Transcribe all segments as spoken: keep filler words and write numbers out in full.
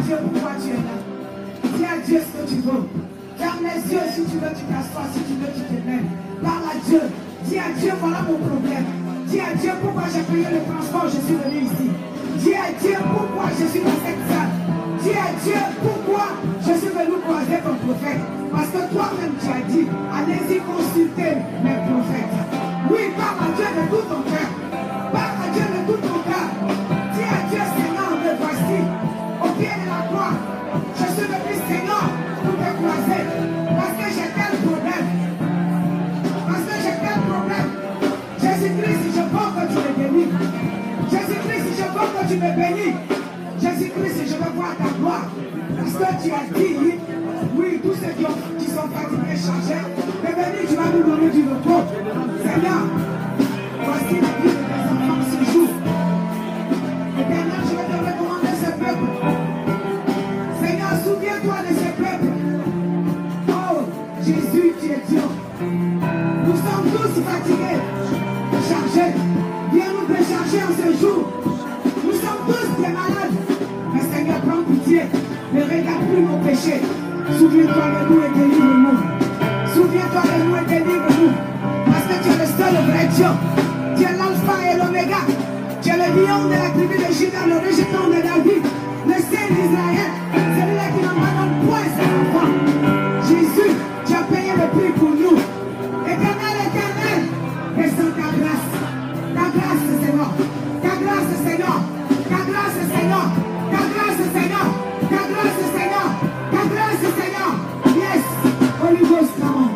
Dieu pourquoi tu es là. Dis à Dieu ce que tu veux. Ferme les yeux si tu veux, tu t'assois, si tu veux, tu te mets. Parle à Dieu. Dis à Dieu, voilà mon problème. Dis à Dieu pourquoi j'ai payé le transport, je suis venu ici. Dis à Dieu pourquoi je suis dans cette salle. Dis à Dieu pourquoi je suis venu croiser ton prophète. Parce que toi-même tu as dit, allez-y consulter mes prophètes. Oui, parle à Dieu de tout ton cœur. Parle à Dieu de tout ton cœur. Dis à Dieu, Seigneur, me voici au pied de la croix. Je suis venu, Seigneur, pour te croiser. Parce que j'ai tel problème. Parce que j'ai tel problème. Jésus-Christ, je veux que tu me bénis. Jésus-Christ, je veux que tu me bénis. Jésus-Christ, je veux voir ta gloire. Parce que tu as dit, oui, tous ceux qui, ont, qui sont fatigués, chargés, revenez, tu vas nous donner du repos. Seigneur, voici la vie de tes enfants ce jour. Éternel, je vais te recommander ce peuple. Seigneur, souviens-toi de ce peuple. Oh, Jésus, tu es Dieu. Nous sommes tous fatigués, chargés. Viens nous décharger en ce jour. Nous sommes tous des malades. Mais Seigneur, prends pitié. Ne regarde plus nos péchés. Souviens-toi de nous et délivre-nous. Souviens-toi de nous et délivre-nous. Parce que tu es le seul vrai Dieu. Tu es l'alpha et l'oméga. Tu es le lion de la tribu de Juda, le rejeton de David, le Saint d'Israël, celui-là qui n'abandonne point ses enfants. Jésus, tu as payé le prix pour nous. Éternel, éternel, descends ta grâce. Ta grâce, Seigneur. Ta grâce, Seigneur. Ta grâce, Seigneur. Ta grâce, Seigneur. Ta grâce, Seigneur. Ta grâce, Seigneur. Yes. Holy Ghost, come on.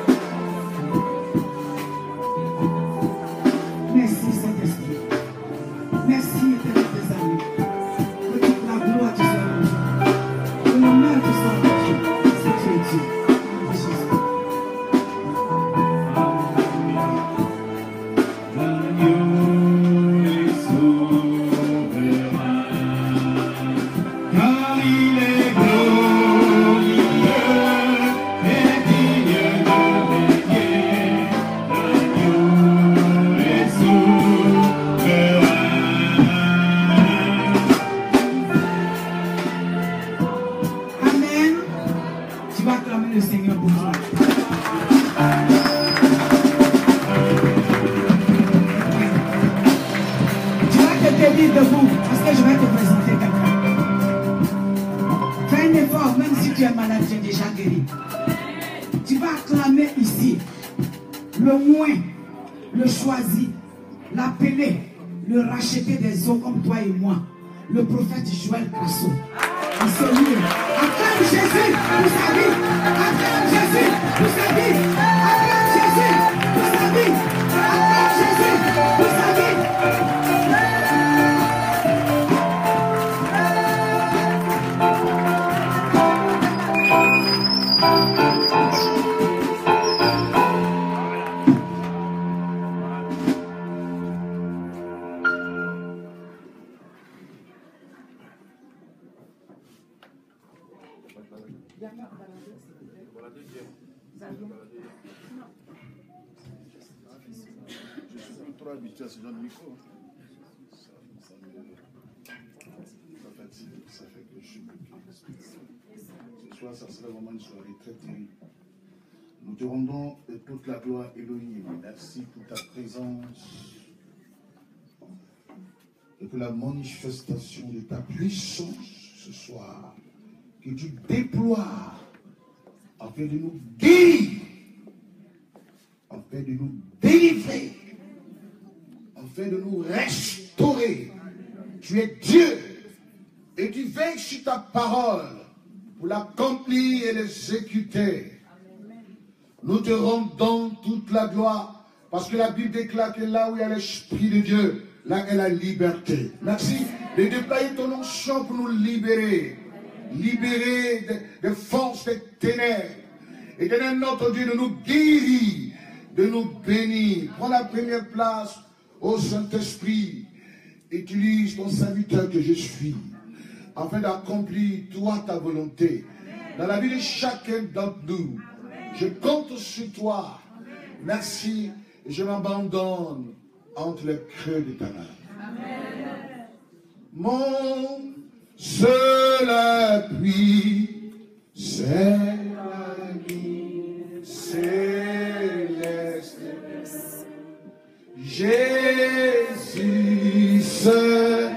Merci, Saint-Esprit. Merci, éternel des amis. Que toute la gloire te soit rendue. Que l'honneur te soit rendu. C'est tu es Dieu. Jésus. Debout, parce que je vais te présenter quelqu'un. Fais un effort, même si tu es malade, tu es déjà guéri. Tu vas acclamer ici le moins, le choisi, l'appelé, le racheter des eaux comme toi et moi, le prophète Joël Crasso. En ce lieu, acclame Jésus pour sa vie, acclame Jésus pour sa vie, acclame Jésus pour sa vie, acclame Jésus pour sa vie. Je suis trop habitué à ce genre de micro. Ça, ça, me, ça fatigue, ça fait que je suis bloqué. Ce soir, ça sera vraiment une soirée très terrible. Nous te rendons toute la gloire, Elohim. Merci pour ta présence. Et pour la manifestation de ta puissance ce soir, que tu déploies afin de nous guérir, afin de nous délivrer, afin de nous restaurer. Tu es Dieu et tu veilles sur ta parole pour l'accomplir et l'exécuter. Nous te rendons toute la gloire parce que la Bible déclare que là où il y a l'Esprit de Dieu, là est la liberté. Merci de déployer ton onction pour nous libérer. Libérer des de forces des ténèbres. Et de notre Dieu de nous guérir, de nous bénir. Prends la première place, ô Saint-Esprit. Utilise ton serviteur que je suis, afin d'accomplir toi ta volonté. Dans la vie de chacun d'entre nous. Je compte sur toi. Merci. Et je m'abandonne entre les creux de ta main. Mon seul pluie, c'est la nuit céleste. Jésus seul,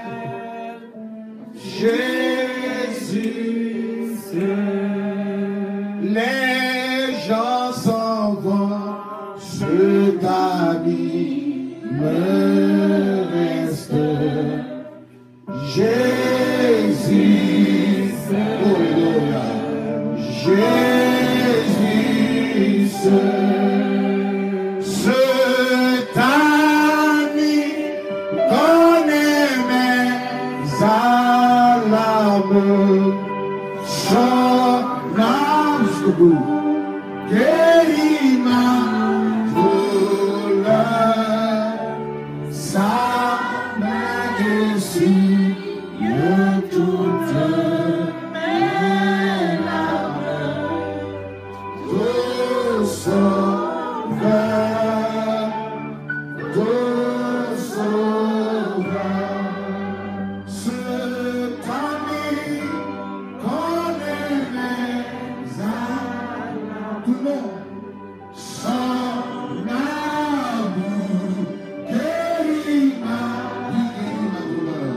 Jésus seul. Les gens s'en vont, ceux d'amis me restent. Jésus seul, Alléluia. Jésus seul, cet ami connaît mes alarmes, son âme jusqu'au bout, guérit ma douleur, sa main dessus toutes mes larmes, tout sauveur, tout sauveur, cet ami connaît mes âmes, tout le monde, son amour guérit ma douleur.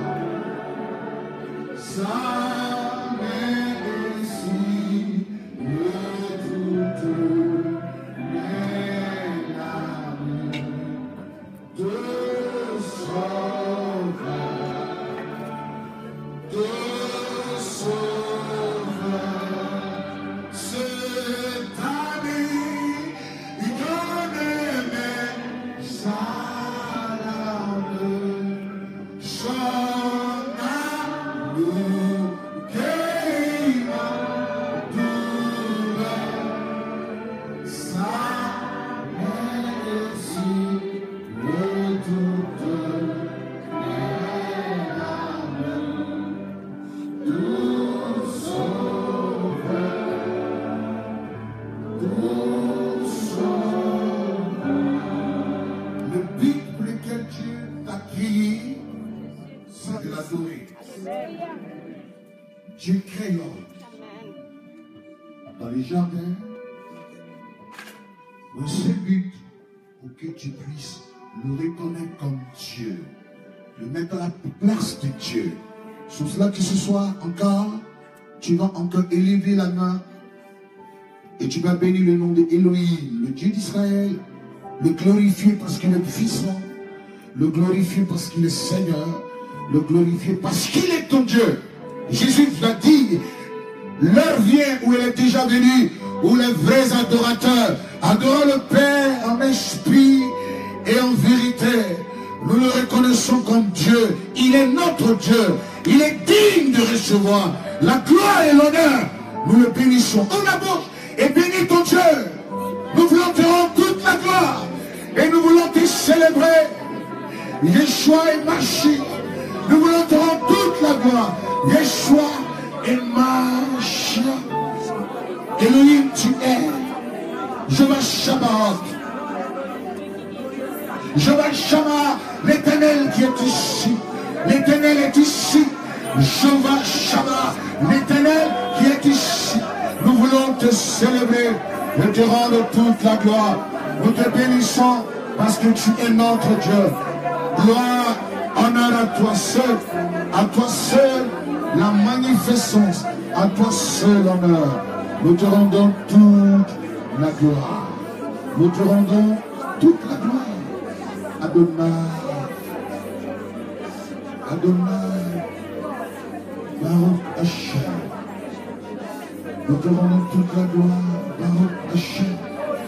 Sa main dessus toutes mes larmes, de sauveur, de sauveur, cet ami, il connaît mes alarmes, son amour guérit ma douleur, sa main dessus toutes mes larmes, tout sauveur, tout sauveur. Le but pour lequel Dieu t'a créé, c'est de l'adorer. Dieu crée l'homme dans les jardins pour un seul but, pour que tu puisses le reconnaître comme Dieu, le mettre à la place de Dieu. Sur cela que ce soir encore, tu vas encore élever la main et tu vas bénir le nom d'Élohim, le Dieu d'Israël, le glorifier parce qu'il est puissant, le glorifier parce qu'il est Seigneur, le glorifier parce qu'il est ton Dieu. Jésus l'a dit, l'heure vient où elle est déjà venue, où les vrais adorateurs adorent le Père en esprit et en vérité. Nous le reconnaissons comme Dieu. Il est notre Dieu. Il est digne de recevoir la gloire et l'honneur. Nous le bénissons. On la bouche et bénis ton Dieu. Nous voulons te rendre toute la gloire et nous voulons te célébrer. Yeshua et Mashiach. Nous voulons te rendre toute la gloire. Yeshua et Mashiach. Elohim, tu es. Jehovah Shabbat. Jehovah Shabbat, l'Éternel qui est ici. L'Éternel est ici. Jehovah Shabbat, l'Éternel qui est ici. Nous voulons te célébrer et te rendre toute la gloire. Nous te bénissons parce que tu es notre Dieu. Gloire, honneur à toi seul. À toi seul, la magnificence. À toi seul, honneur. Nous te rendons toute la gloire. Nous te rendons toute la gloire. Adonai, Adonai, Baruch Hashem. Nous te rendons toute la gloire, Baruch Hashem.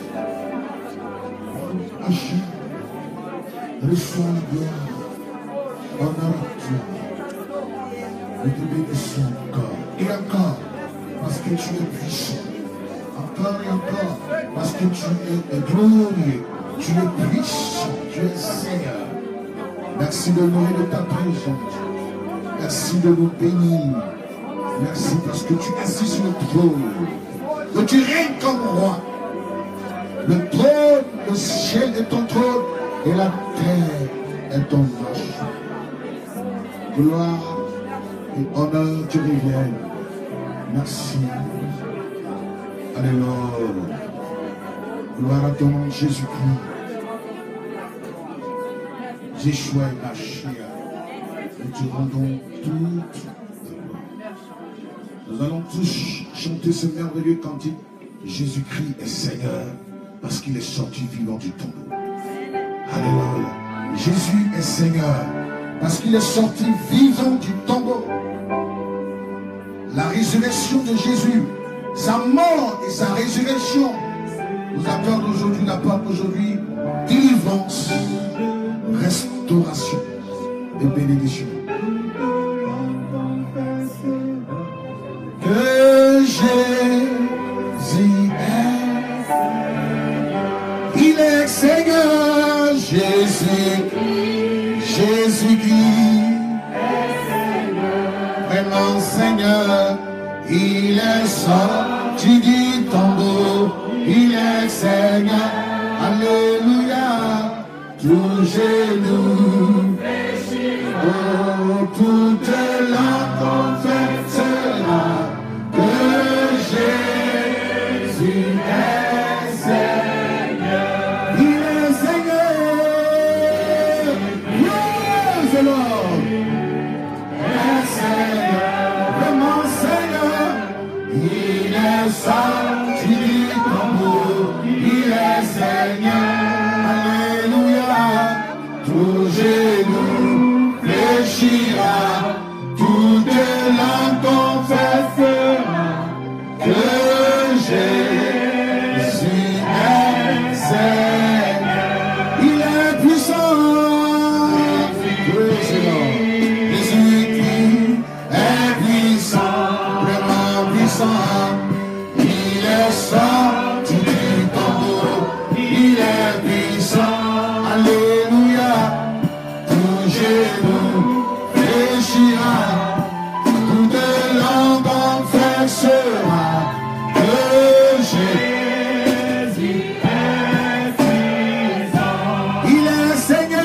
Baruch Hashem. Reçois la gloire, honneur à toi. Nous te bénissons encore et encore, parce que tu es puissant. Encore et encore, parce que tu es glorieux. Tu es puissant, tu es Seigneur. Merci de nous et de ta présence. Merci de nous bénir. Merci parce que tu es assis sur le trône. Que tu règnes comme roi. Le trône, le ciel est ton trône et la terre est ton marche. Gloire et honneur te reviennent. Merci. Alléluia. Gloire à ton nom, Jésus-Christ. Jésus est Mashiach. Nous te rendons toute la gloire. Nous allons tous chanter ce merveilleux cantique. Jésus-Christ est Seigneur parce qu'il est sorti vivant du tombeau. Alléluia. Jésus est Seigneur parce qu'il est sorti vivant du tombeau. La résurrection de Jésus, sa mort et sa résurrection nous apportent aujourd'hui, n'apportent aujourd'hui délivrance, restauration et bénédiction. Que Jésus est, il est Seigneur, Jésus, Jésus-Christ est Seigneur, vraiment Seigneur, il est sorti du tombeau, il est Seigneur, alléluia, tout genou, oh, toute langue confessera que Jésus est Seigneur. Il est Seigneur. Praise the Lord. Est Seigneur, vraiment Seigneur. Il est sorti du tombeau. Il est Seigneur. Alléluia. Tout genou fléchira, toute langue confessera que Jésus est Seigneur. Il est puissant. Jésus-Christ est puissant, vraiment puissant. Il est sorti du tombeau. Il est puissant. Alléluia. Tout genou fléchira, toute langue confessera que Jésus est puissant. Il est Seigneur.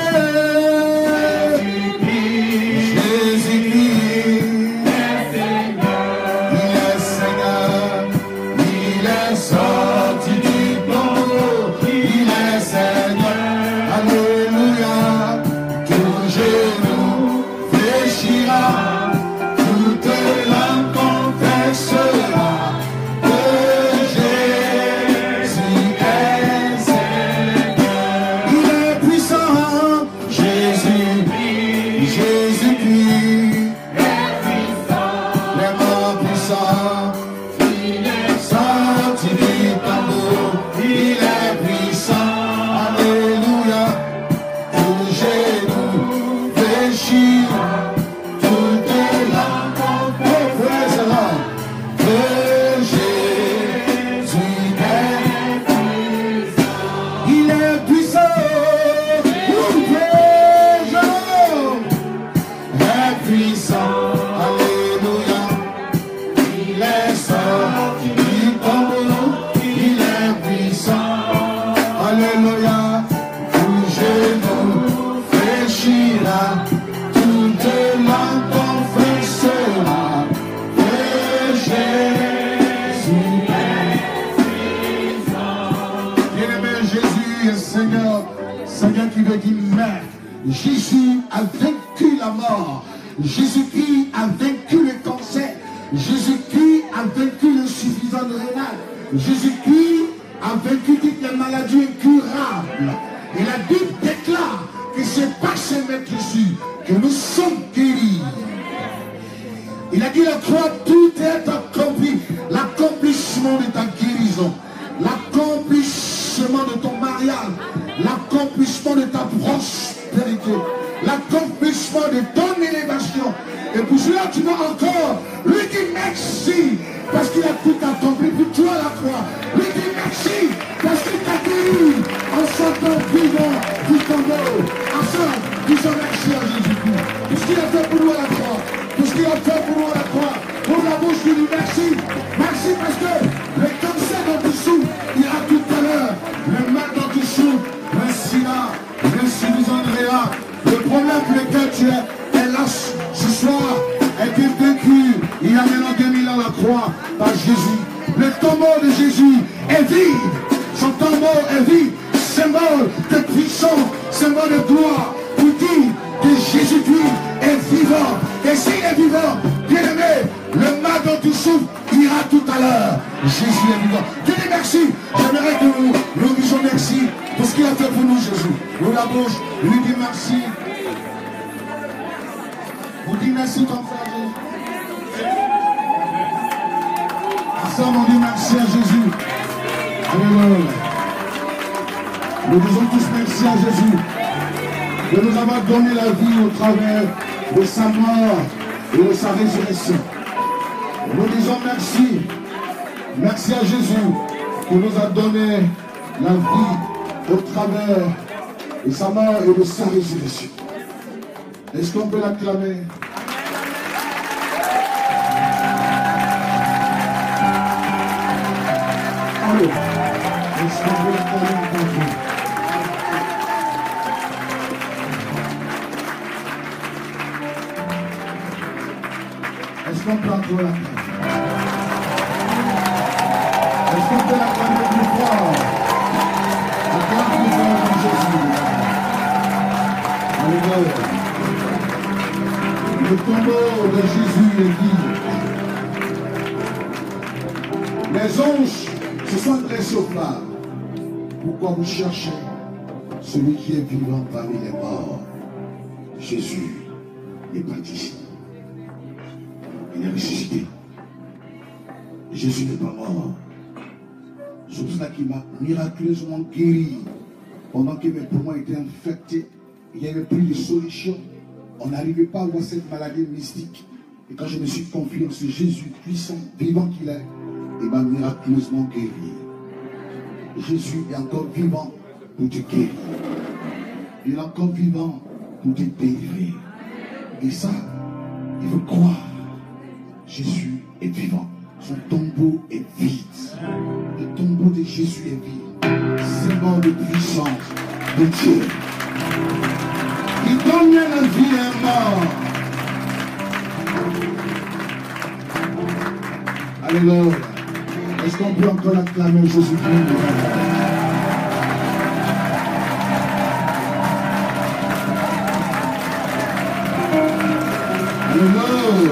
Jésus-Christ est Seigneur. Il est Seigneur. Il est sorti du tombeau. Il est Seigneur. Alléluia. Tout genou fléchira, toute langue confessera que Jésus est Seigneur. Il est puissant, Jésus, Jésus-Christ est puissant, vraiment puissant. Il est sorti du tombeau, il est puissant. Alléluia. Tout genou fléchira, toute langue confessera que Jésus est puissant. Il est puissant. Est puissant. Alléluia. Il est sorti du tombeau. Il est puissant. Alléluia. Tout genou fléchira, toute langue confessera que Jésus est puissant. Bien-aimé, Jésus est Seigneur, Seigneur qui veut dire mère. Jésus a vaincu la mort. Jésus-Christ a vaincu le cancer. Jésus-Christ a vaincu l'insuffisance rénale. Jésus-Christ a vaincu toutes les maladies incurables. Et la Bible déclare que c'est par ce maître Jésus que nous sommes guéris. Il a dit à la croix, tout est accompli. L'accomplissement de ta guérison, l'accomplissement de ton mariage, l'accomplissement de ta prospérité, l'accomplissement de ton élévation. Et pour cela, tu dois encore lui dire merci parce qu'il a tout accompli pour toi à la croix. Lui dire merci parce qu'il t'a guéri en sortant vivant du tombeau. Ensemble, disons merci à Jésus-Christ. Tout ce qu'il a fait pour nous à la croix, tout ce qu'il a fait pour nous à la croix, pour la bouche, je dis merci. Merci parce que le cancer dont tu souffres, il y a tout à l'heure. Le mal dont tu souffres, le sida, le sinusandréa, le problème pour lequel tu es, hélas, ce soir, est vaincu. Il y a maintenant deux mille ans à la croix. croix par Jésus. Le tombeau de Jésus est vide. Son tombeau est vide. Symbole de puissance, symbole de gloire, pour dire que Jésus-Christ est vivant. Et s'il est vivant, bien aimé, le mal dont tu souffres ira tout à l'heure. Jésus est vivant. Dieu dit merci. J'aimerais que nous nous disions merci pour ce qu'il a fait pour nous, Jésus. Nous la bouche, lui dit merci. Vous dites merci ton frère Jésus. Ensemble, on dit merci à Jésus. Alléluia. Nous disons tous merci à Jésus de nous avoir donné la vie au travers de sa mort et de sa résurrection. Nous disons merci. Merci à Jésus qui nous a donné la vie au travers de sa mort et de sa résurrection. Est-ce qu'on peut l'acclamer? Allô? Est-ce qu'on peut l'acclamer encore? Est-ce qu'on peut encore l'acclamer? Est-ce qu'on peut l'acclamer plus fort? Acclame plus fort en Jésus. Alléluia. Le tombeau de Jésus est vide. Les anges se sont dressés au phare. Pourquoi vous cherchez celui qui est vivant parmi les morts? Jésus n'est pas ici. Il est ressuscité. Jésus n'est pas mort. C'est pour cela qu'il m'a miraculeusement guéri. Pendant que mes poumons étaient infectés, il n'y avait plus de solution. On n'arrivait pas à voir cette maladie mystique. Et quand je me suis confié en ce Jésus puissant, vivant qu'il est, il m'a miraculeusement guéri. Jésus est encore vivant pour te guérir. Il est encore vivant pour te délivrer. Et ça, il faut croire. Jésus est vivant. Son tombeau est vide. Le tombeau de Jésus est vide. Symbole de puissance de Dieu. Il donne la vie à un mort. Alléluia. Est-ce qu'on peut encore acclamer Jésus-Christ? Alléluia.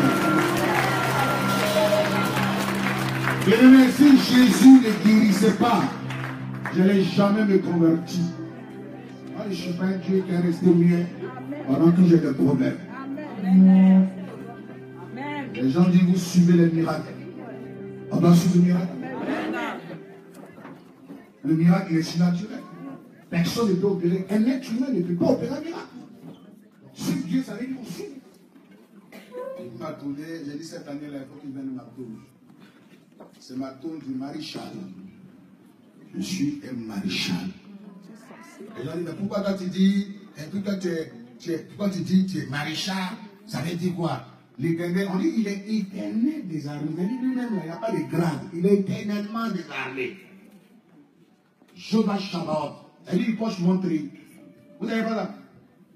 Bien-aimé, si Jésus ne guérissait pas, je n'allais jamais me convertir. Moi, je ne suis pas un Dieu qui est resté muet pendant que j'ai des problèmes. Amen. Les gens disent, vous suivez les miracles. On doit suivre le miracle. Le miracle est surnaturel. Personne ne peut opérer. Un être humain ne peut pas opérer un miracle. Si Dieu savait qu'on suit. Il m'a tourné, j'ai dit cette année-là, il faut qu'il vienne ma tour. C'est ma tour du maréchal. Je suis un maréchal. Et j'ai dit, mais pourquoi quand tu dis, et puis quand tu es, tu es, pourquoi tu dis tu es maréchal, ça veut dire quoi? L'éternel, on dit, il est éternel des armées. Il dit lui-même, il n'y a pas de grade. Il est éternellement des armées. Jehovah Shabbat. Elle dit, il faut se montrer. Vous n'avez pas là?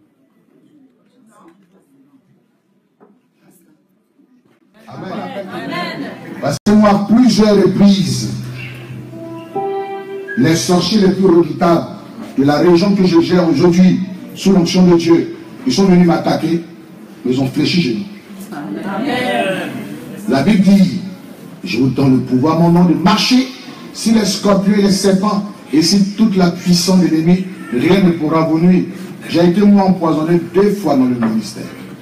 Amen. Amen. Parce que moi, plusieurs reprises, les sorciers les plus redoutables de la région que je gère aujourd'hui, sous l'onction de Dieu, ils sont venus m'attaquer, mais ils ont fléchi chez nous. Amen. La Bible dit, je vous donne le pouvoir, mon nom, de marcher sur les scorpions et les serpents, et si toute la puissance de l'ennemi, rien ne pourra vous nuire. J'ai été moi empoisonné deux fois dans le ministère.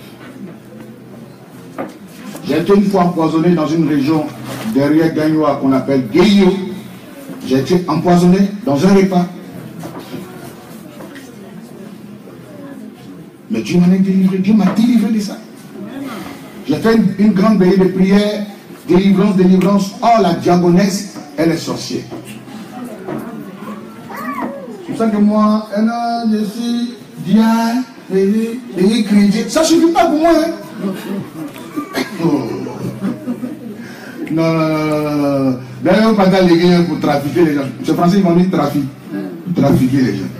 J'ai été une fois empoisonné dans une région derrière Gagnoa qu'on appelle Guéyo. J'ai été empoisonné dans un repas. Mais Dieu m'en a délivré. Dieu m'a délivré de ça. J'ai fait une, une grande veillée de prière, délivrance, délivrance. Oh, la diagonesse, elle est sorcière. C'est pour ça que moi, un an, je suis bien, et crédit. Ça ne suffit pas pour moi. Hein? Non, non, non, non, non. D'ailleurs, on parle les gens pour trafiquer les gens. C'est français, ils m'ont dit trafic. Trafiquer les gens.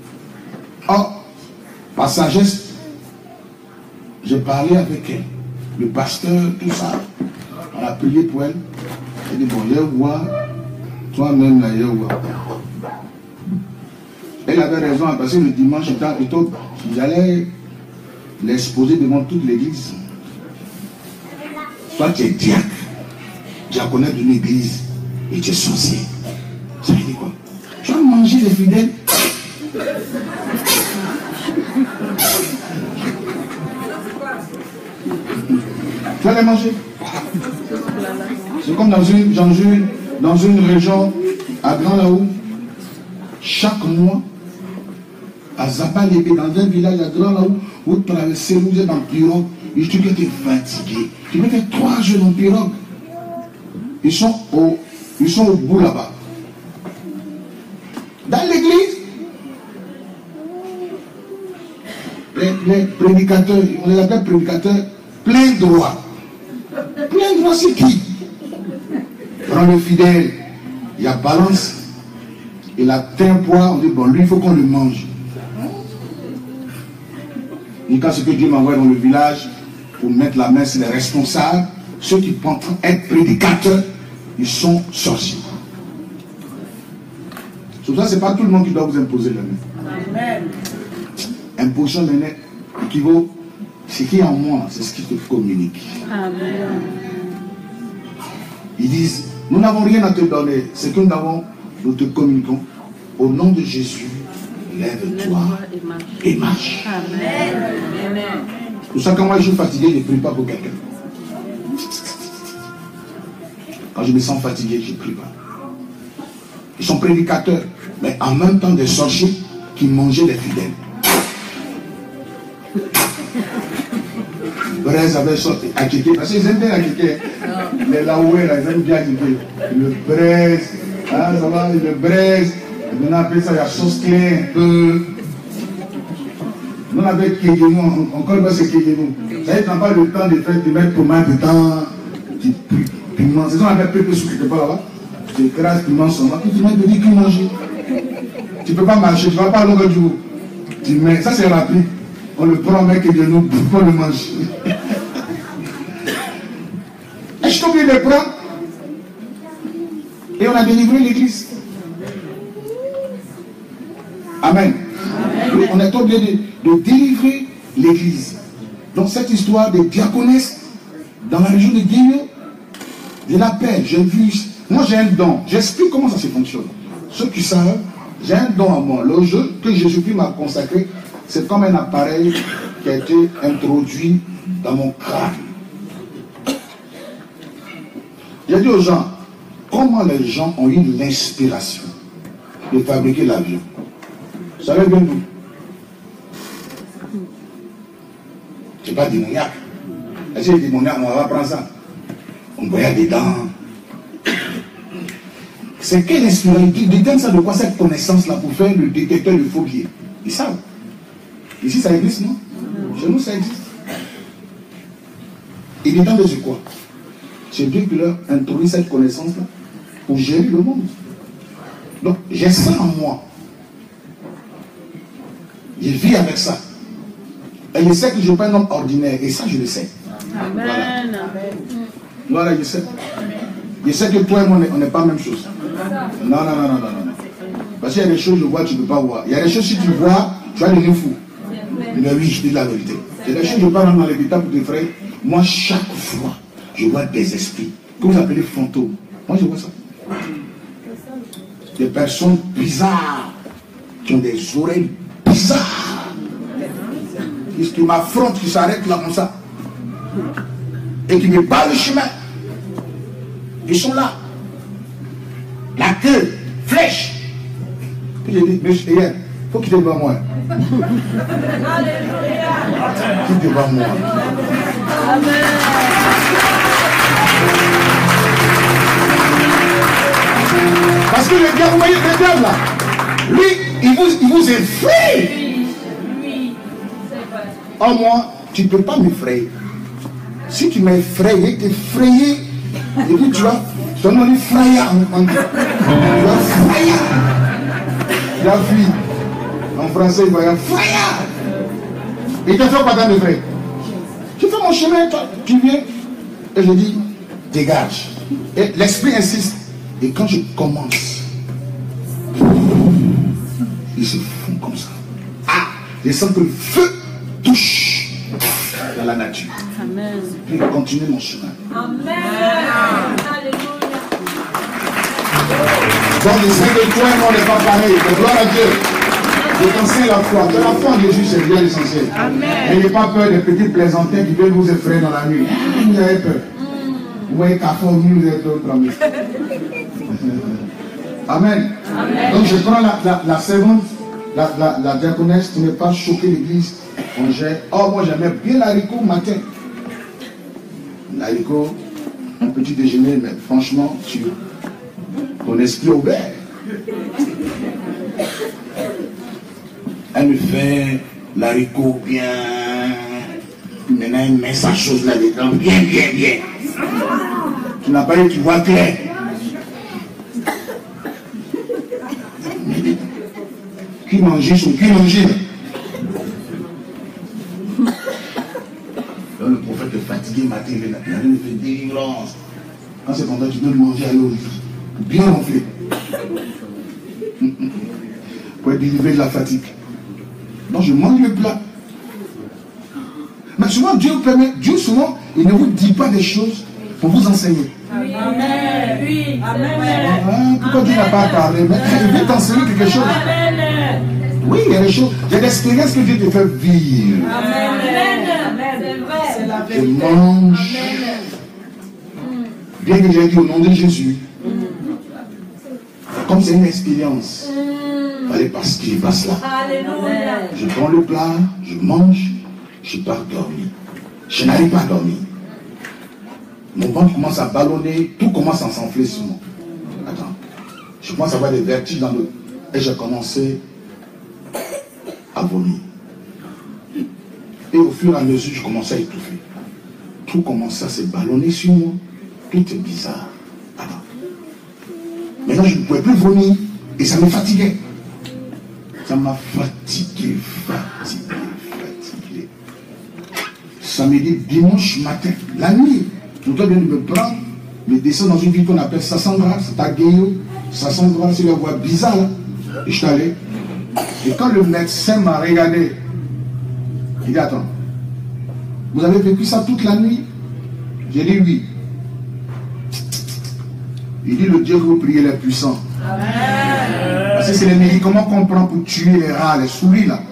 Oh, par sagesse, j'ai parlé avec elle. le pasteur, tout ça. On a prié pour elle. Elle dit, bon, Yahweh, toi-même, la Yahweh. Elle avait raison, parce que le dimanche, j'allais l'exposer devant toute l'église. Toi, tu es diacre, diaconnet d'une église, et tu es sorcier. Ça veut dire quoi? Tu vas manger les fidèles. Tu vas les manger. C'est comme dans une, dans une, dans une région à Grand Laou, chaque mois, à Zapalébé, dans un village à Grand Laou, vous traversez, vous êtes en pirogue, et tu es fatigué. Tu peux faire trois jours en pirogue. Ils sont au, ils sont au bout là-bas. Dans l'église, les, les prédicateurs, on les appelle prédicateurs, plein droit. Plein droit, c'est qui? Prends le fidèle, il y a balance, il a un poids, on dit bon, lui il faut qu'on le mange. Et quand ce que Dieu m'envoie dans le village pour mettre la main sur les responsables, ceux qui pensent être prédicateurs, ils sont sorciers. Sur ça, ce n'est pas tout le monde qui doit vous imposer la main. Amen. Imposition de main équivaut, ce qui est en moi, c'est ce qui te communique. Amen. Ils disent, nous n'avons rien à te donner, ce que nous avons, nous te communiquons. Au nom de Jésus, lève-toi et marche. Amen. Amen. Pour ça, quand moi je suis fatigué, je ne prie pas pour quelqu'un. Quand je me sens fatigué, je ne prie pas. Ils sont prédicateurs, mais en même temps des sorciers qui mangeaient les fidèles. Braise avait sorti à Kéké, parce qu'ils aiment bien à Kéké. Les Laoué, là, ils aiment bien à Kéké. Le braise, ah, ça va, le braise. On appelle ça la sauce claire un peu. On appelle Kégenou, encore c'est Kégenou. Ça ne prend pas le temps de faire, de mettre tomate dedans, piment. C'est ça qu'on appelle pépé sous quelque part là-bas. Tu écrases piment seulement, puis tu mets de dire qu'il mange. Tu ne peux pas marcher, tu ne vas pas à longueur du jour. Tu mets, ça c'est rapide. On le prend, mec, et de nous, on le mange. Et je t'oublie de le prendre. Et on a délivré l'église. Amen. Amen. On est obligé de, de délivrer l'église. Donc cette histoire de diaconesse dans la région de Guinée, je l'appelle, j'ai vu. Moi j'ai un don. J'explique comment ça se fonctionne. Ceux qui savent, j'ai un don à moi. Le jeu que Jésus-Christ m'a consacré, c'est comme un appareil qui a été introduit dans mon crâne. J'ai dit aux gens, comment les gens ont eu l'inspiration de fabriquer l'avion? Vous savez bien d'où? C'est pas démoniaque. Si c'est démoniaque, on va prendre ça. On voyait dedans. C'est quelle inspiration? Ils détiennent ça de quoi cette connaissance-là pour faire le détecteur de faux billets? Ils savent. Ici, ça existe, non? Chez nous, ça existe. Ils détiennent de quoi? C'est Dieu qui leur introduit cette connaissance-là pour gérer le monde. Donc, j'ai ça en moi. Je vis avec ça. Et je sais que je ne suis pas un homme ordinaire. Et ça, je le sais. Amen. Voilà. Voilà, je sais. Je sais que toi et moi, on n'est pas la même chose. Non, non, non, non, non, non. Parce qu'il y a des choses que je vois que tu ne peux pas voir. Il y a des choses, si tu vois, tu vas devenir fou. Mais oui, je dis la vérité. Il y a des choses que je parle dans l'hôpital pour tes frères. Moi, chaque fois, je vois des esprits. Que vous appelez fantômes. Moi, je vois ça. Des personnes bizarres qui ont des oreilles bizarres. Qui m'affrontent, qui s'arrêtent là comme ça. Et qui me barrent le chemin. Ils sont là. La queue, flèche. Puis j'ai dit, mais il faut quitter devant moi. Quitte devant moi. Amen. Parce que le diable, vous voyez le diable là, lui, il vous, il vous effraie. Oh moi, tu ne peux pas m'effrayer. Si tu m'effrayes, t'effrayer, et puis tu vas, ton nom est fraya en anglais. Tu vas fraya. La fille, en français, il va y avoir fraya. Et tu ne fais pas m'effrayer. Tu fais mon mon chemin, toi, tu viens. Et je dis, dégage. Et l'esprit insiste. Et quand je commence, ils se font comme ça. Ah, je sens que le feu touche dans la nature. Amen. Puis je continue mon chemin. Amen. Alléluia. Donc je sais que toi et moi on n'est pas pareil. Mais gloire à Dieu. Je t'enseigne la foi. Que la foi en Jésus, c'est bien l'essentiel. N'ayez pas peur des petits plaisantins qui viennent vous effrayer dans la nuit. Vous avez peur. Vous voyez qu'à fond, vous êtes d'autres amis. Amen. Amen. Donc je prends la, la, la servante, la, la, la diaconesse pour ne pas choquer l'église. On gère. Oh, moi j'aimais bien l'haricot matin. L'haricot, un petit déjeuner, mais franchement, tu, ton esprit ouvert. Elle me fait l'haricot bien. Maintenant, elle met sa chose là-dedans. Bien, bien, bien. Tu n'as pas eu, tu vois clair. Qui mangeait sur qui mangeait. Donc le prophète est fatigué, matin, il vient il fait délivrance. Quand c'est comme ça, tu peux le manger à l'eau. Bien ronflé. Pour être délivré de la fatigue. Donc je mange le plat. Mais souvent Dieu permet, Dieu souvent, il ne vous dit pas des choses pour vous enseigner. Amen. Oui. Amen. Ah, pourquoi Dieu n'a pas parlé? Mais il veut t'enseigner quelque chose. Amen. Oui, il y a des choses. Il y a des expériences que Dieu te fait vivre. Amen. C'est vrai. C'est la Et vérité. mange. Bien que j'ai dit au nom de Jésus. Comme c'est une expérience, il fallait parce qu'il passe là. Alléluia. Je prends le plat, je mange, je pars dormir. Je n'arrive pas à dormir. Mon ventre commence à ballonner, tout commence à s'enfler sur moi. Attends, je commence à avoir des vertiges dans le... Et j'ai commencé à vomir. Et au fur et à mesure, je commençais à étouffer. Tout commençait à se ballonner sur moi. Tout est bizarre. Attends. Maintenant, je ne pouvais plus vomir. Et ça me fatiguait. Ça m'a fatigué, fatigué, fatigué. Samedi, dimanche matin, la nuit, tout le temps vient de me prendre, me descendre dans une ville qu'on appelle Sassandra, c'est à Guéo. Sassandra, c'est la voie bizarre là. Et je suis allé. Et quand le médecin m'a regardé, il dit, attends, vous avez vécu ça toute la nuit? J'ai dit oui. Il dit, le Dieu que vous priez les puissants. Amen. Parce que c'est les médicaments qu'on prend pour tuer les rats, les souris là.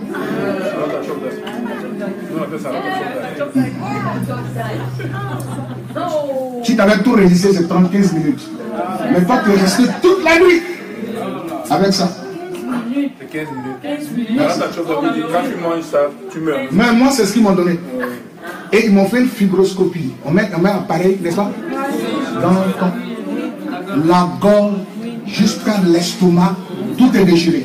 Si tu avais tout résisté, c'est trente à quinze minutes. Mais toi, tu es resté toute la nuit avec ça. C'est quinze minutes. Alors, quand tu manges ça, tu meurs. Mais moi, c'est ce qu'ils m'ont donné. Et ils m'ont fait une fibroscopie. On met, on met un appareil, n'est-ce pas? Dans ton, la gorge, jusqu'à l'estomac, tout est déchiré.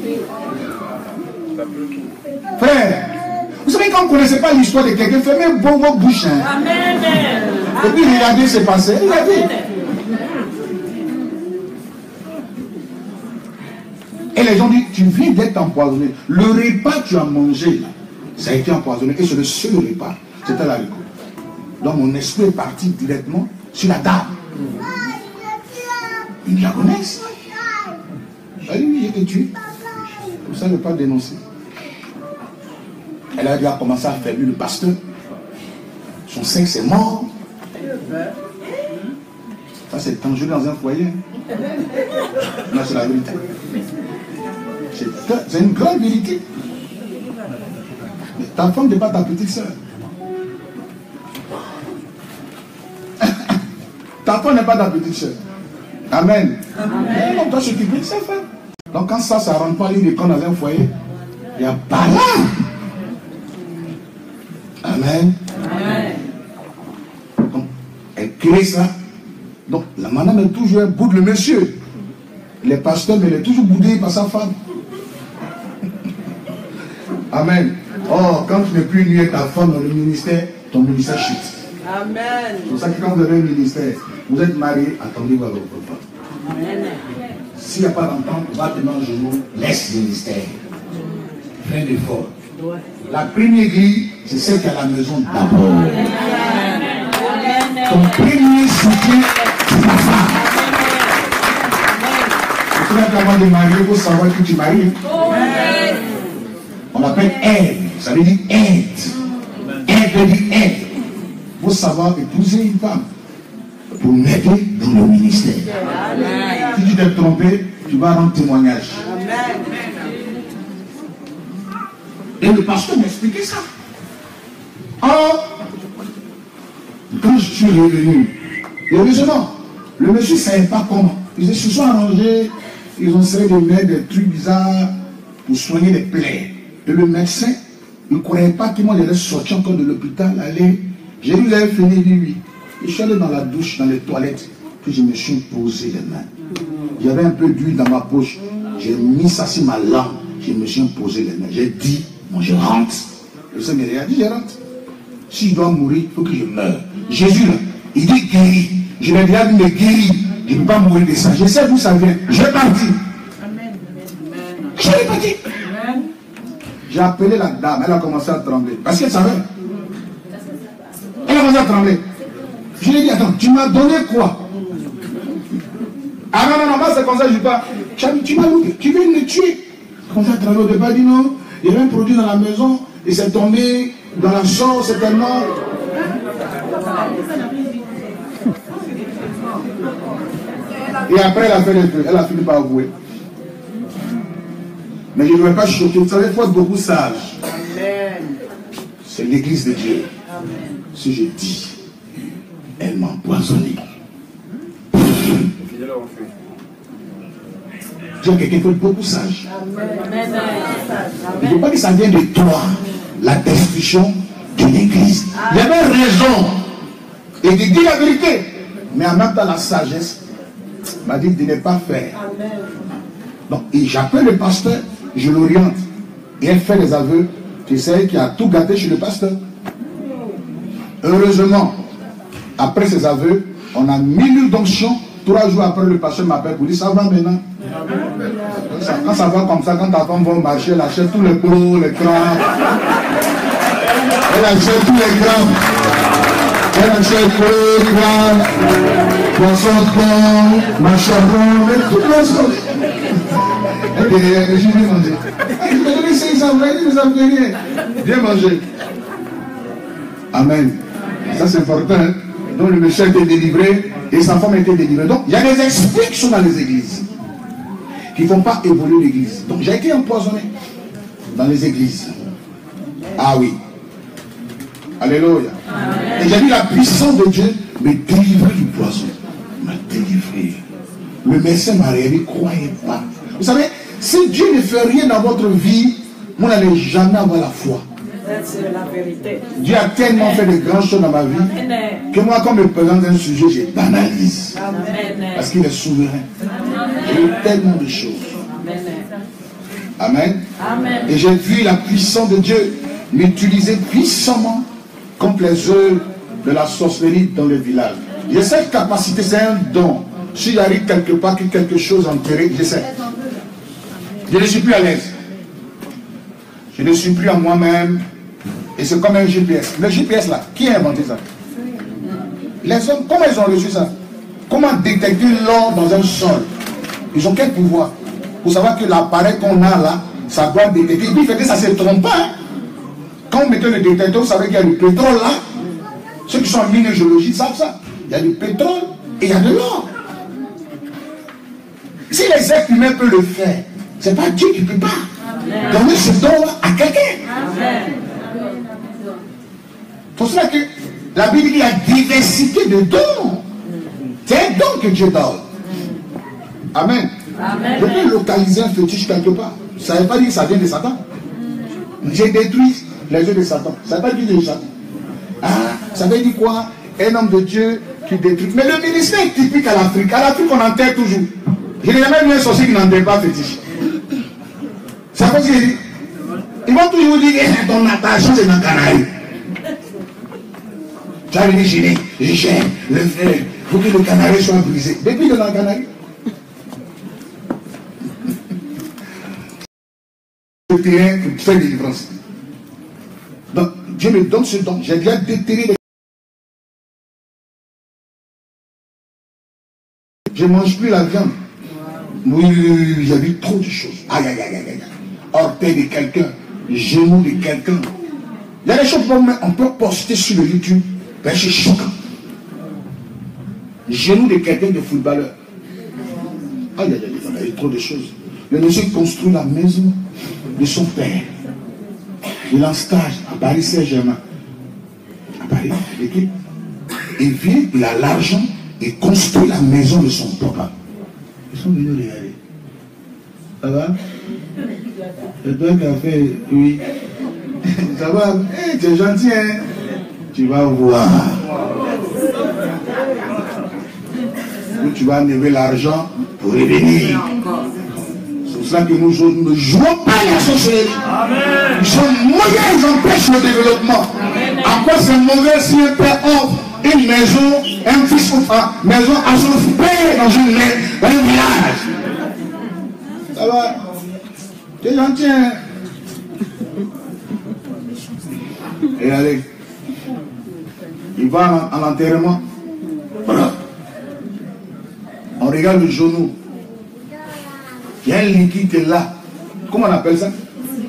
Frère, vous savez, quand on ne connaissait pas l'histoire de quelqu'un, fermez vos, vos bouches. Hein. Amen. Et puis regardez ce qui s'est passé. Regardez. Et les gens disent, tu viens d'être empoisonné. Le repas que tu as mangé, là, ça a été empoisonné. Et c'est le seul repas. C'était l'haricot. Donc mon esprit est parti directement sur la table. Une diaconesse. Elle dit, oui, j'ai été tué. Pour ça, je ne veux pas dénoncer. Elle a déjà commencé à faire le pasteur. Son sein, c'est mort. Ça, c'est dangereux dans un foyer. Non, c'est la vérité. C'est une grande vérité. Mais ta femme n'est pas ta petite soeur. Ta femme n'est pas ta petite soeur. Amen. Amen. Donc, toi, ce qui peut, c'est fait. Donc, quand ça, ça ne rentre pas ligne de compte dans un foyer, il y a pas là. Amen. Amen. Donc, elle crée ça. Donc, la madame est toujours bout de le monsieur. Les pasteurs, mais elle est toujours boudée par sa femme. Amen. Oh, quand tu n'es plus uni avec ta femme dans le ministère, ton ministère chute. Amen. C'est pour ça que quand vous avez un ministère, vous êtes marié, attendez-vous à votre femme. Amen. S'il n'y a pas d'entente, va te manger, laisse le ministère. Fais l'effort. La première grille, c'est celle qui est à la maison d'abord. Ton premier soutien, c'est ta femme. Et tu vas avant de marier, il faut savoir que tu maries. On l'appelle aide. Ça veut dire aide. Aide veut dire aide. Il faut savoir épouser une femme pour m'aider dans le ministère. Si tu t'es trompé, tu vas rendre témoignage. Et le pasteur m'expliquait ça. Or, quand je suis revenu, heureusement, le monsieur ne savait pas comment. Ils se sont arrangés, ils ont essayé de mettre des trucs bizarres pour soigner les plaies. Et le médecin, il ne croyait pas que moi j'allais sortir encore de l'hôpital, aller. J'ai dit, vous avez fini, lui, oui. Et je suis allé dans la douche, dans les toilettes, puis je me suis posé les mains. J'avais un peu d'huile dans ma poche. J'ai mis ça sur ma langue. Je me suis posé les mains. J'ai dit, bon, je rentre. Le Seigneur a dit, je rentre. Si je dois mourir, il faut que je meure. Jésus, là, il dit guéri. Je l'ai déjà dit, mais guéri. Je ne peux pas mourir de ça. Je sais d'où ça vient. Je vais partir. Je suis parti. J'ai appelé la dame. Elle a commencé à trembler. Parce qu'elle savait. Elle a commencé à trembler. Je lui ai dit, attends, tu m'as donné quoi? Ah non, non, non, moi c'est comme ça, je ne dis pas. Tu m'as loué, tu veux me tuer. Comme ça, trembler au départ, dit non. Il y avait un produit dans la maison, et c'est tombé dans la sauce, c'est tellement. Et après, elle a fait les deux. Elle a fini par avouer. Mais je ne vais pas choquer. Vous savez, il faut être beaucoup sage. C'est l'église de Dieu. Amen. Si je dis, elle m'a empoisonné. Dis à quelqu'un, il faut être beaucoup sage. Il ne faut pas que ça vienne de toi, la destruction de l'église. Il y avait raison. Et de dire la vérité. Mais en même temps, la sagesse m'a dit de ne pas faire. Donc, et j'appelle le pasteur, je l'oriente. Et elle fait les aveux. Tu sais qui a tout gâté chez le pasteur. Heureusement, après ces aveux, on a mis l'huile d'onction. Trois jours après, le pasteur m'appelle pour dire ça va maintenant. Ça, quand ça va comme ça, quand ta femme va au marché, elle achète tous les gros, les crabes. Elle achète tous les crabes. Elle achète tous les crabes. Poisson de pont, machabon, mais toutes les choses. Et puis, je vais manger. Je vais donner cinq cents, vous n'avez rien. Viens manger. Amen. Ça c'est important. Hein? Donc le monsieur a été délivré et sa femme a été délivrée. Donc il y a des esprits qui sont dans les églises qui ne font pas évoluer l'église. Donc j'ai été empoisonné dans les églises. Ah oui. Alléluia. Amen. Et j'ai vu la puissance de Dieu me délivrer du poison. Me délivrer. Le médecin m'a réveillé, croyez pas. Vous savez, si Dieu ne fait rien dans votre vie, vous n'allez jamais avoir la foi. C'est la vérité. Dieu a tellement fait de grandes choses dans ma vie que moi, quand me présente un sujet, je banalise. Amen. Parce qu'il est souverain. J'ai eu tellement de choses. Amen. Amen. Et j'ai vu la puissance de Dieu m'utiliser puissamment contre les œuvres de la sorcellerie dans le village. J'ai cette capacité, c'est un don. Si j'arrive quelque part, que quelque chose enterré, j'essaie. Je ne suis plus à l'aise. Je ne suis plus à moi-même. Et c'est comme un G P S. Le G P S là, qui a inventé ça? Les hommes, comment ils ont reçu ça? Comment détecter l'or dans un sol? Ils ont quel pouvoir? Pour savoir que l'appareil qu'on a là, ça doit détecter. Et puis il fait que ça ne se trompe pas. Quand vous mettez le détecteur, vous savez qu'il y a du pétrole là. Ceux qui sont en minéralogie savent ça. Il y a du pétrole et il y a de l'or. Si les êtres humains peuvent le faire, c'est pas Dieu qui ne peut pas donner ce don-là à quelqu'un. C'est pour cela que la Bible dit qu'il y a diversité de dons. C'est un don que Dieu donne. Amen. Amen. Je peux localiser un fétiche quelque part. Ça ne veut pas dire que ça vient de Satan. J'ai détruit les yeux de Satan. Ça ne veut pas dire de Satan. Ah, ça veut dire quoi? Un homme de Dieu qui détruit. Mais le ministère est typique à l'Afrique. À l'Afrique, on enterre toujours. Je n'ai jamais vu un sorcier qui n'enterre pas fétiche. C'est à cause qu'il dit. Ils vont toujours dire que ton attachement c'est dans le Canaries. Tu as dit, je l'ai, j'aime le frère. Il faut que le canari soit brisé. Depuis qu'il est dans le Canaries. Le terrain pour faire des délivrance. Donc, Dieu me donne ce don. J'ai déjà déterré les... Je ne mange plus la viande. Oui, oui, oui, j'ai vu trop de choses. Aïe, aïe, aïe, aïe, aïe. Orteil de quelqu'un, genou de quelqu'un. Il y a des choses qu'on peut poster sur le YouTube. Ben, c'est choquant. Genou de quelqu'un de footballeur. Aïe, aïe, aïe, il y a eu trop de choses. Le monsieur construit la maison de son père. Il est en stage à Paris Saint-Germain. À Paris, l'équipe. Il vient, il a l'argent, il construit la maison de son papa. Ils sont venus regarder. Ça va? C'est toi qui as fait, oui. Ça va? Hey, tu es gentil, hein? Tu vas voir. Tu vas enlever l'argent pour revenir. C'est pour ça que nous ne jouons pas la sorcellerie. Ils sont mauvais, ils empêchent le développement. En quoi c'est mauvais si un père offre une maison, un fils ou une maison à son père dans une dans un village? Ça va? Tu es gentil, hein? Et allez, il va en, en enterrement. Voilà. On regarde le genou. Il y a un liquide qui est là. Comment on appelle ça?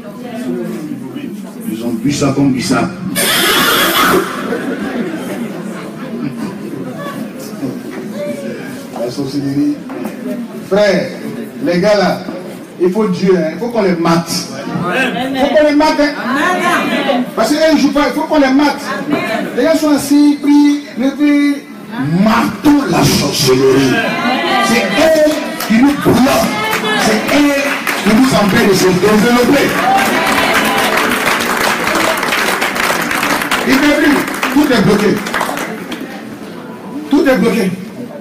Ils ont bu ça comme ça. La sorcellerie. Frère, les gars là, il faut Dieu, hein, il faut qu'on les mate. Il faut qu'on les mate. Hein. Parce qu'un jour, il faut qu'on les mate. Les gars sont assis, prient, les prient. Matons la sorcellerie. C'est elle qui nous bloque. C'est elle qui nous empêche de se développer. Il n'est plus. Tout est bloqué. Tout est bloqué.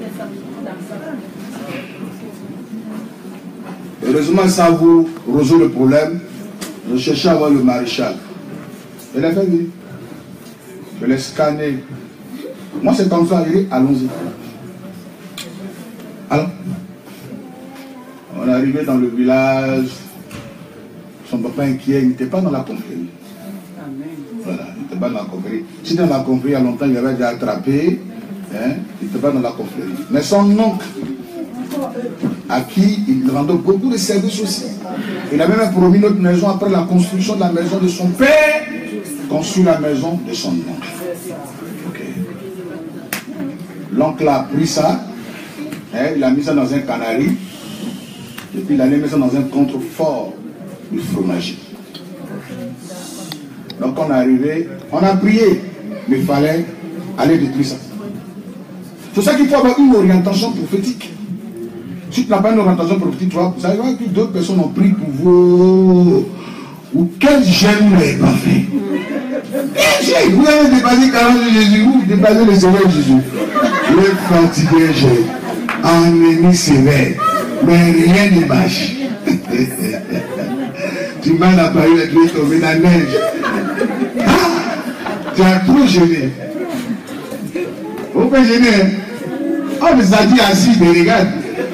Heureusement, ça vous résout le problème. Je cherchais à voir le maréchal. Elle a fait venir. Je l'ai scanné. Moi, c'est comme ça, je dis, allons-y. Alors, on est arrivé dans le village. Son papa inquiet, il n'était pas dans la confrérie. Voilà, il n'était pas dans la confrérie. Si dans la confrérie, il y a longtemps, il avait déjà attrapé. Hein, il n'était pas dans la confrérie. Mais son oncle, à qui il rendait beaucoup de services aussi. Il a même promis notre maison après la construction de la maison de son père, construit la maison de son oncle. L'oncle a pris ça, hein, il a mis ça dans un canari, et puis il a mis ça dans un contrefort du fromager. Donc on est arrivé, on a prié, mais il fallait aller détruire ça. C'est pour ça qu'il faut avoir une orientation prophétique. Si tu n'as pas une orientation prophétique, tu vas voir que d'autres personnes ont pris pour vous. Ou quel gêne vous n'avez pas fait? Vous avez dépassé quarante de Jésus, vous dépassez le Seigneur Jésus. Le fatigué, j'ai ennemi sévère, mais rien ne marche. Tu m'as apparu, tu es tombé dans la neige. Ah, tu as trop gêné. Vous pouvez gêner. Oh, mais ça dit assis, te regarde.